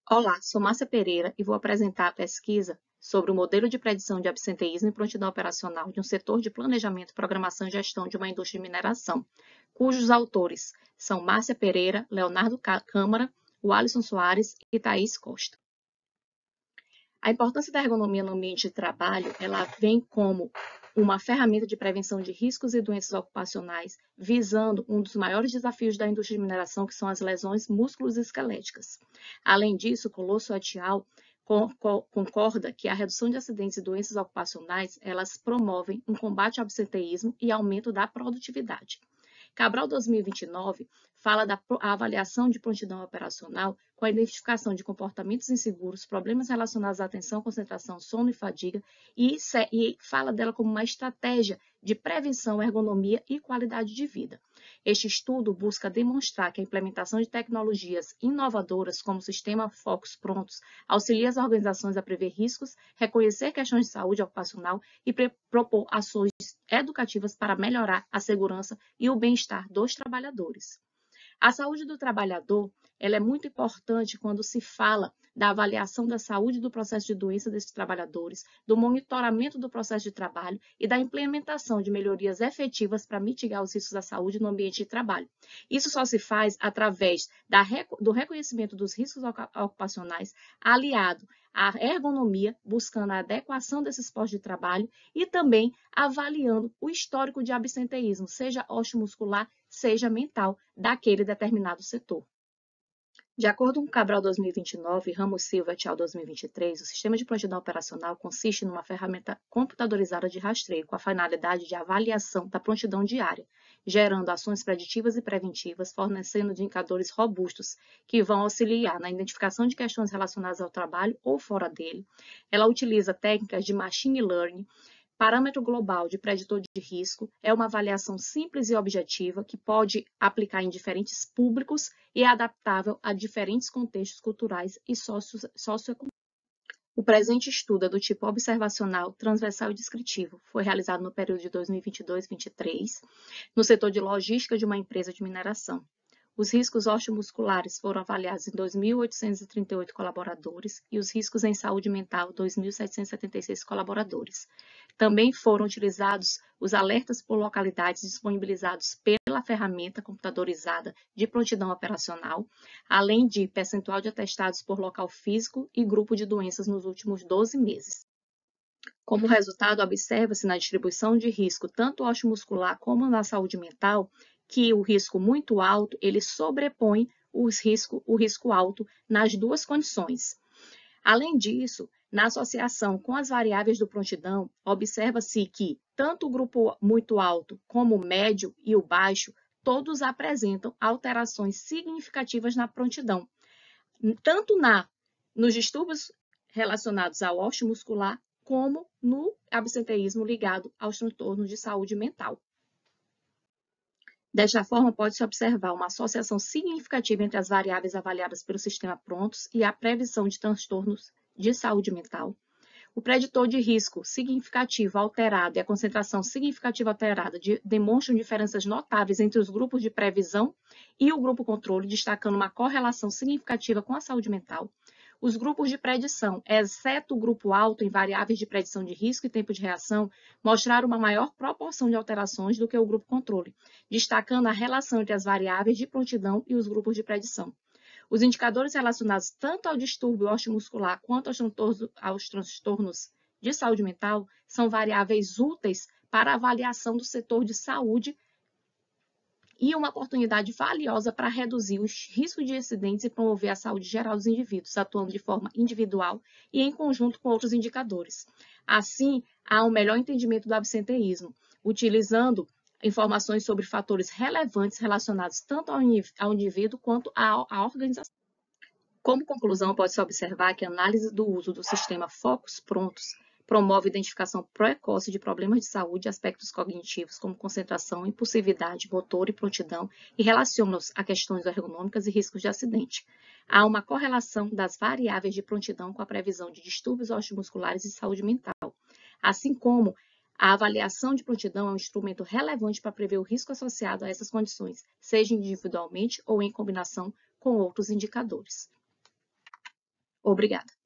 Olá, sou Márcia Pereira e vou apresentar a pesquisa sobre o modelo de predição de absenteísmo e prontidão operacional de um setor de planejamento, programação e gestão de uma indústria de mineração, cujos autores são Márcia Pereira, Leonardo Câmara, Alisson Soares e Thaís Costa. A importância da ergonomia no ambiente de trabalho, ela vem como uma ferramenta de prevenção de riscos e doenças ocupacionais, visando um dos maiores desafios da indústria de mineração, que são as lesões musculoesqueléticas. Além disso, Colosso et al. Concorda que a redução de acidentes e doenças ocupacionais, elas promovem um combate ao absenteísmo e aumento da produtividade. Cabral 2029 fala da avaliação de prontidão operacional com a identificação de comportamentos inseguros, problemas relacionados à atenção, concentração, sono e fadiga, e fala dela como uma estratégia de prevenção, ergonomia e qualidade de vida. Este estudo busca demonstrar que a implementação de tecnologias inovadoras, como o sistema Focus Prontos, auxilia as organizações a prever riscos, reconhecer questões de saúde ocupacional e propor ações educativas para melhorar a segurança e o bem-estar dos trabalhadores. A saúde do trabalhador, ela é muito importante quando se fala da avaliação da saúde do processo de doença desses trabalhadores, do monitoramento do processo de trabalho e da implementação de melhorias efetivas para mitigar os riscos da saúde no ambiente de trabalho. Isso só se faz através do reconhecimento dos riscos ocupacionais, aliado à ergonomia, buscando a adequação desses postos de trabalho e também avaliando o histórico de absenteísmo, seja osteomuscular, seja mental, daquele determinado setor. De acordo com Cabral 2029 e Ramos Silva et al. 2023, o sistema de prontidão operacional consiste numa ferramenta computadorizada de rastreio com a finalidade de avaliação da prontidão diária, gerando ações preditivas e preventivas, fornecendo indicadores robustos que vão auxiliar na identificação de questões relacionadas ao trabalho ou fora dele. Ela utiliza técnicas de machine learning. Parâmetro global de preditor de risco é uma avaliação simples e objetiva que pode aplicar em diferentes públicos e é adaptável a diferentes contextos culturais e socioeconômicos. O presente estudo é do tipo observacional, transversal e descritivo. Foi realizado no período de 2022-23, no setor de logística de uma empresa de mineração. Os riscos osteomusculares foram avaliados em 2.838 colaboradores e os riscos em saúde mental, 2.776 colaboradores. Também foram utilizados os alertas por localidades disponibilizados pela ferramenta computadorizada de prontidão operacional, além de percentual de atestados por local físico e grupo de doenças nos últimos 12 meses. Como resultado, observa-se na distribuição de risco, tanto osteomuscular como na saúde mental, que o risco muito alto, ele sobrepõe o risco alto nas duas condições. Além disso, na associação com as variáveis do prontidão, observa-se que tanto o grupo muito alto como o médio e o baixo, todos apresentam alterações significativas na prontidão, tanto nos distúrbios relacionados ao osteomuscular, como no absenteísmo ligado aos transtornos de saúde mental. Desta forma, pode-se observar uma associação significativa entre as variáveis avaliadas pelo sistema Prontos e a previsão de transtornos de saúde mental. O preditor de risco significativo alterado e a concentração significativa alterada demonstram diferenças notáveis entre os grupos de previsão e o grupo controle, destacando uma correlação significativa com a saúde mental. Os grupos de predição, exceto o grupo alto em variáveis de predição de risco e tempo de reação, mostraram uma maior proporção de alterações do que o grupo controle, destacando a relação entre as variáveis de prontidão e os grupos de predição. Os indicadores relacionados tanto ao distúrbio osteomuscular quanto aos transtornos de saúde mental são variáveis úteis para a avaliação do setor de saúde e uma oportunidade valiosa para reduzir os riscos de acidentes e promover a saúde geral dos indivíduos, atuando de forma individual e em conjunto com outros indicadores. Assim, há um melhor entendimento do absenteísmo, utilizando informações sobre fatores relevantes relacionados tanto ao indivíduo quanto à organização. Como conclusão, pode-se observar que a análise do uso do sistema Focus Prontos promove a identificação precoce de problemas de saúde e aspectos cognitivos, como concentração, impulsividade, motor e prontidão, e relaciona-os a questões ergonômicas e riscos de acidente. Há uma correlação das variáveis de prontidão com a previsão de distúrbios osteomusculares e saúde mental, assim como a avaliação de prontidão é um instrumento relevante para prever o risco associado a essas condições, seja individualmente ou em combinação com outros indicadores. Obrigada.